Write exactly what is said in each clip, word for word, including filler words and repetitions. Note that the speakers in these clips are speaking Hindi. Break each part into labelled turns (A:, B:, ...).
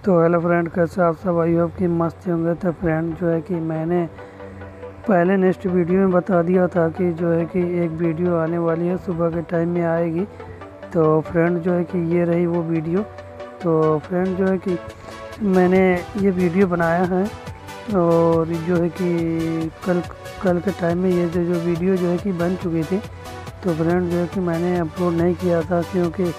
A: तो हेलो फ्रेंड, कैसे आप सब? आई होप कि मस्त होंगे। तो फ्रेंड जो है कि मैंने पहले नेक्स्ट वीडियो में बता दिया था कि जो है कि एक वीडियो आने वाली है, सुबह के टाइम में आएगी। तो फ्रेंड जो है कि ये रही वो वीडियो। तो फ्रेंड जो है कि मैंने ये वीडियो बनाया है और जो है कि कल कल के टाइम में ये जो जो वीडियो जो है कि बन चुकी थी। तो फ्रेंड जो है कि मैंने अपलोड नहीं किया था क्योंकि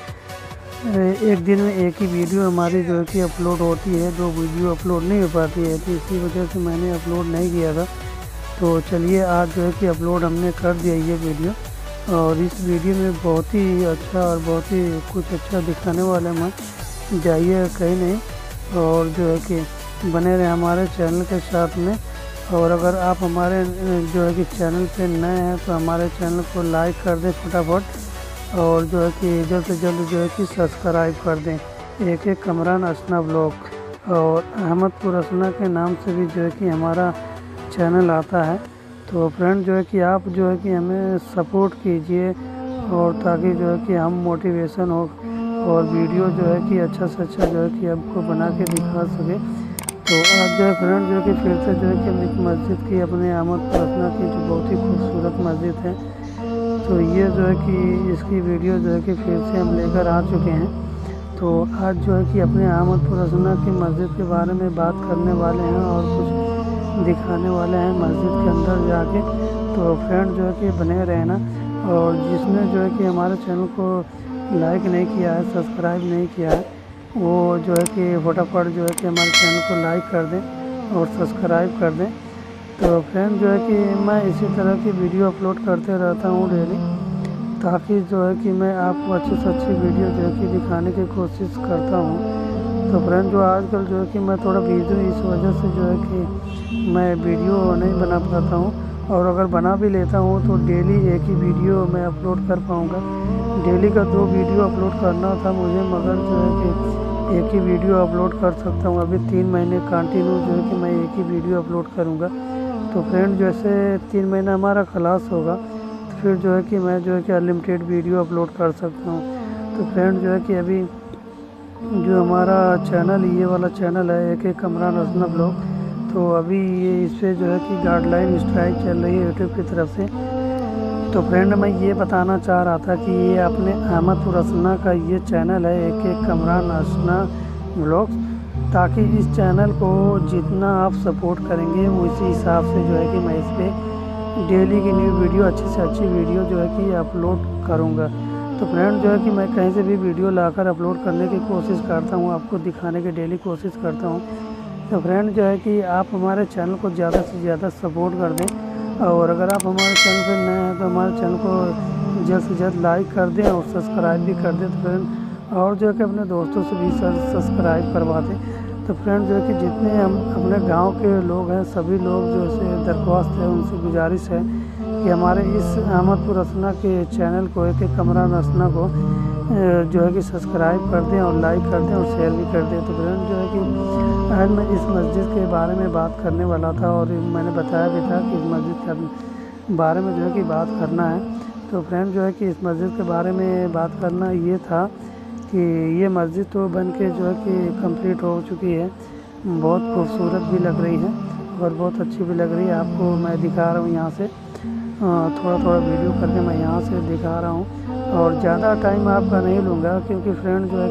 A: एक दिन में एक ही वीडियो हमारी जो है कि अपलोड होती है, दो वीडियो अपलोड नहीं हो पाती है। तो इसी वजह से मैंने अपलोड नहीं किया था। तो चलिए आज जो है कि अपलोड हमने कर दिया ये वीडियो। और इस वीडियो में बहुत ही अच्छा और बहुत ही कुछ अच्छा दिखाने वाले हैं, हम जाइए कहीं नहीं। और जो है कि बने रहे हमारे चैनल के साथ में। और अगर आप हमारे जो है कि चैनल पे नए हैं तो हमारे चैनल को लाइक कर दें फटाफट, और जो है कि जल्द से जल्द जो है कि सब्सक्राइब कर दें। एक एक कमरान असना ब्लॉग और अहमदपुर असना के नाम से भी जो है कि हमारा चैनल आता है। तो फ्रेंड जो है कि आप जो है कि हमें सपोर्ट कीजिए, और ताकि जो है कि हम मोटिवेशन हो और वीडियो जो है कि अच्छा से अच्छा जो है कि आपको बना के दिखा सके। तो आज जो है फ्रेंड जो है कि फिर से जो है कि हम एक मस्जिद की अपने अहमदपुर असना की जो बहुत ही खूबसूरत मस्जिद है, तो ये जो है कि इसकी वीडियो जो है कि फिर से हम लेकर आ चुके हैं। तो आज जो है कि अपने अहमदपुर असना की मस्जिद के बारे में बात करने वाले हैं और कुछ दिखाने वाले हैं मस्जिद के अंदर जाके। तो फ्रेंड जो है कि बने रहना, और जिसने जो है कि हमारे चैनल को लाइक नहीं किया है, सब्सक्राइब नहीं किया है, वो जो है कि फटाफट जो है कि हमारे चैनल को लाइक कर दें और सब्सक्राइब कर दें। तो फ्रेंड जो है कि मैं इसी तरह की वीडियो अपलोड करते रहता हूँ डेली, ताकि जो है कि मैं आपको अच्छी से अच्छी वीडियो जो है कि दिखाने की कोशिश करता हूँ। तो फ्रेंड जो आजकल जो है कि मैं थोड़ा बिजी हूँ, इस वजह से जो है कि मैं वीडियो नहीं बना पाता हूँ। और अगर बना भी लेता हूँ तो डेली एक ही वीडियो मैं अपलोड कर पाऊँगा। डेली का दो वीडियो अपलोड करना था मुझे, मगर जो है कि एक ही वीडियो अपलोड कर सकता हूँ। अभी तीन महीने कंटिन्यू जो है कि मैं एक ही वीडियो अपलोड करूँगा। तो फ्रेंड जैसे तीन महीना हमारा खलास होगा तो फिर जो है कि मैं जो है कि अनलिमिटेड वीडियो अपलोड कर सकता हूँ। तो फ्रेंड जो है कि अभी जो हमारा चैनल ये वाला चैनल है एक एक कमरान असना ब्लॉग, तो अभी ये इस पर जो है कि गाइडलाइन स्ट्राइक चल रही है यूट्यूब की तरफ से। तो फ्रेंड मैं ये बताना चाह रहा था कि ये अपने अहमदपुर असना का ये चैनल है एक एक कमरान असना ब्लॉग्स, ताकि इस चैनल को जितना आप सपोर्ट करेंगे उसी हिसाब से जो है कि मैं इस पर डेली की न्यू वीडियो अच्छी से अच्छी वीडियो जो है कि अपलोड करूँगा। तो फ्रेंड जो है कि मैं कहीं से भी वीडियो लाकर अपलोड करने की कोशिश करता हूँ, आपको दिखाने की डेली कोशिश करता हूँ। तो फ्रेंड जो है कि आप हमारे चैनल को ज़्यादा से ज़्यादा सपोर्ट कर दें, और अगर आप हमारे चैनल पर नए हैं तो हमारे चैनल को जल्द से जल्द लाइक कर दें और सब्सक्राइब भी कर दें। तो फ्रेंड और जो है कि अपने दोस्तों से भी सब्सक्राइब करवा दें। तो फ्रेंड जो है कि जितने हम अपने गांव के लोग हैं, सभी लोग जो से दरख्वास्त है, उनसे गुजारिश है कि हमारे इस अहमदपुर असना के चैनल को एक एक कमरान असना को जो है कि सब्सक्राइब कर दें और लाइक कर दें और शेयर भी कर दें। तो फ्रेंड जो है कि आज मैं इस मस्जिद के बारे में बात करने वाला था, और मैंने बताया भी था कि इस मस्जिद के बारे में जो है कि बात करना है। तो फ्रेंड जो है कि इस मस्जिद के बारे में बात करना ये था कि ये मस्जिद तो बन के जो है कि कंप्लीट हो चुकी है, बहुत खूबसूरत भी लग रही है और बहुत अच्छी भी लग रही है। आपको मैं दिखा रहा हूँ यहाँ से, थोड़ा थोड़ा वीडियो करके मैं यहाँ से दिखा रहा हूँ, और ज़्यादा टाइम आपका नहीं लूँगा क्योंकि फ्रेंड जो है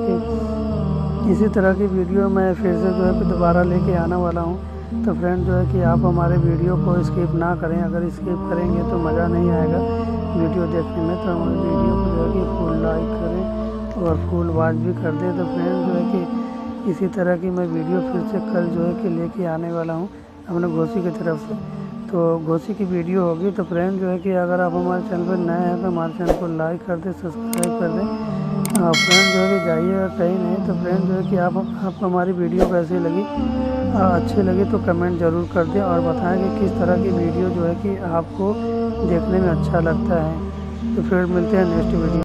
A: कि इसी तरह की वीडियो मैं फिर से जो है कि दोबारा लेके आने वाला हूँ। तो फ्रेंड जो है कि आप हमारे वीडियो को स्किप ना करें, अगर स्किप करेंगे तो मज़ा नहीं आएगा वीडियो देखने में। तो हमारे वीडियो को जो है कि फुल लाइक करें और फुल वॉच भी कर दें। तो फ्रेंड जो है कि इसी तरह की मैं वीडियो फिर से कल जो है कि लेके आने वाला हूँ अपने घोसी की तरफ से। तो घोसी की वीडियो होगी। तो फ्रेंड जो है कि अगर आप हमारे चैनल पर नए हैं तो हमारे चैनल को लाइक कर दें, सब्सक्राइब कर दें। फ्रेंड जो है कि जाइएगा कहीं नहीं। तो फ्रेंड जो है कि आप आपको हमारी वीडियो कैसी लगी, अच्छी लगी तो कमेंट ज़रूर कर दें और बताएं कि किस तरह की वीडियो जो है कि आपको देखने में अच्छा लगता है। तो फिर मिलते हैं नेक्स्ट वीडियो।